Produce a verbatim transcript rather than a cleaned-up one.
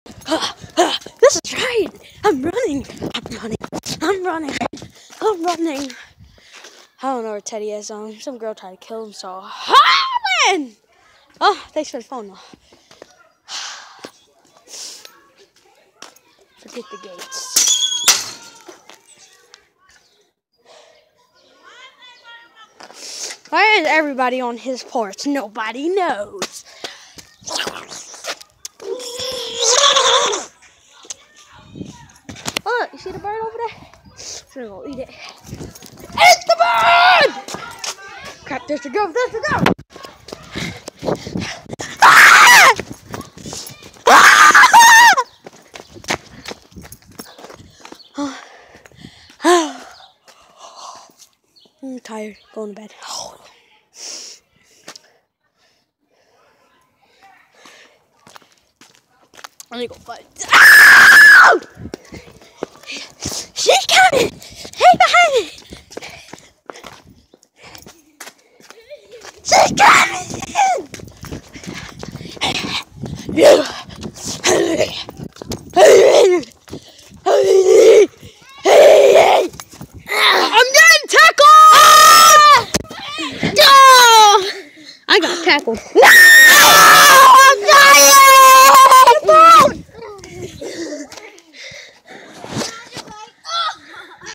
This is right. I'm running. I'm running. I'm running. I'm running. I don't know where Teddy is. Um, some girl tried to kill him, so I win. Oh, thanks for the phone. Forget the gates. Why is everybody on his porch? Nobody knows. Oh, look, you see the bird over there? I'm gonna go eat it. It's the bird! Crap, there's the go, there's the go! Ah! Ah! Oh. Oh. I'm tired, going to bed. Let me go fight. Ah! She's coming! Hey, behind me! She's coming! I'm getting tackled! No! I got tackled. No!